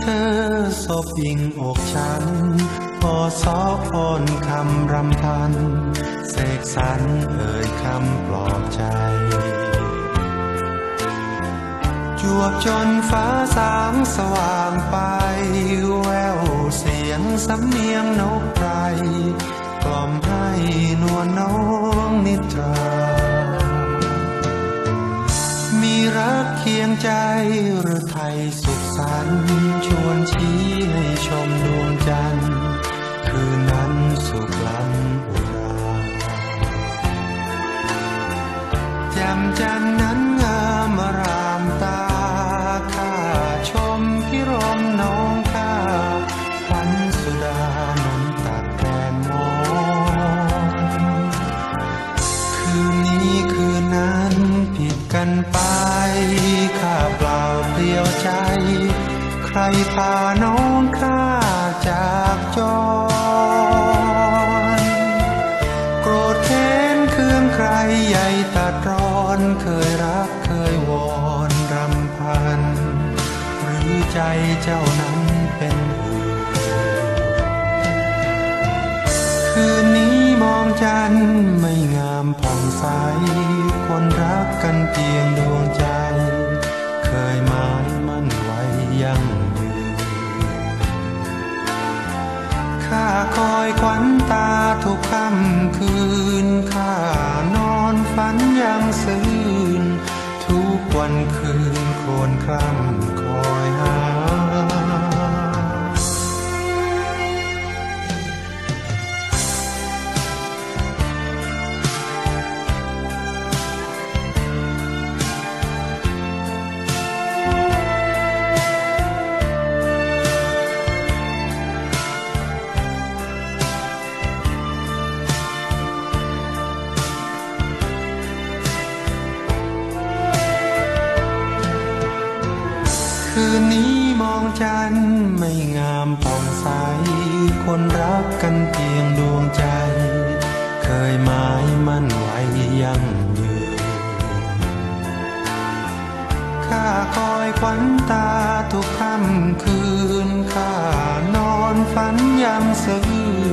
เธอศพยิงอกฉันพอซออ่อนคำรำพันเสกสรรเอ่ยคำปลอบใจจวบจนฟ้าสางสว่างไปแววเสียงสำเนียงนกไพรกล่อมให้นวลน้องนิทรามีรักเคียงใจหรือไทยสุขสันต์ชวนชี้ให้ชมดวงจันทร์คืนนั้นสุขล้ำอุราแจ่มจันทร์นั้นงามอรามตาข้าชมพิรมน้องข้าขวัญสุดานนตักแกงมองคืนนี้คืนนั้นผิดกันไปข้าเปล่าเปลี่ยวใจใครพาน้องข้าจากจรโกรธแค้นเคืองใครใหญ่ตัดร้อนเคยรักเคยวอนรำพันหรือใจเจ้านั้นเป็นอื่นคืนนี้มองจันทร์ไม่งามผ่องใสคนรักกันเพียงดวงใจเคยหมายมั่นไว้ยั่งยืนข้าคอยขวัญตาทุกค่ำคืนข้านอนฝันยังซื่นทุกวันคืนโคลนคร่ำคอยหาคืนนี้มองจันทร์ไม่งามผ่องใสคนรักกันเพียงดวงใจเคยหมายมั่นไว้ยั่งยืนข้าคอยขวัญตาทุกค่ำคืนข้านอนฝันยังซื่น